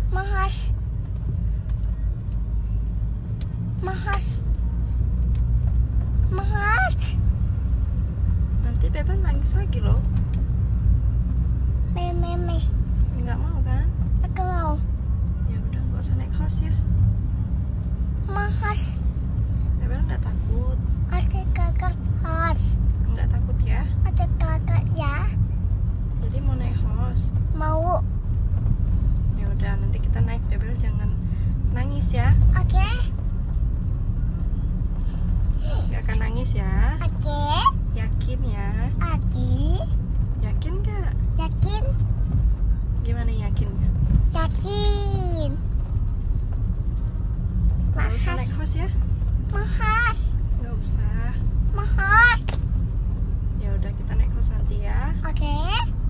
Mahas. Nanti Bebel nangis lagi loh. Me. Nggak mau kan? Aku mau. Ya udah, nggak usah naik horse ya. Mahas. Bebel nggak takut. Ada kakak horse. Nggak takut ya. Ada kakak ya. Jadi mau naik horse. Mau. Ya udah, nanti kita naik. Bebel jangan nangis ya. Oke. Nggak akan nangis ya. Oke. Yakin ya? Oke. Yakin nggak? Yakin? Gimana yakinnya? Yakin. Nggak usah Mahas. naik horse ya. Mahas. Nggak usah. Mahas. Ya udah, kita naik horse nanti ya. Oke.